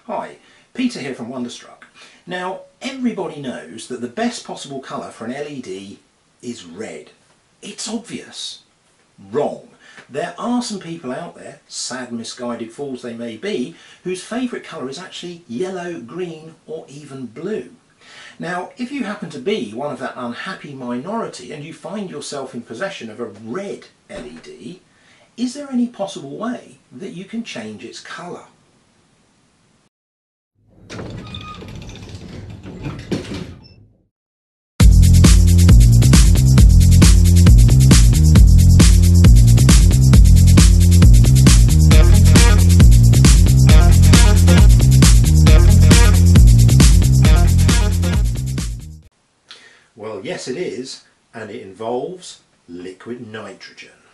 Hi, Peter here from Wonderstruck. Now, everybody knows that the best possible colour for an LED is red. It's obvious. Wrong. There are some people out there, sad misguided fools they may be, whose favourite colour is actually yellow, green or even blue. Now, if you happen to be one of that unhappy minority and you find yourself in possession of a red LED, is there any possible way that you can change its colour? Well, yes it is, and it involves liquid nitrogen.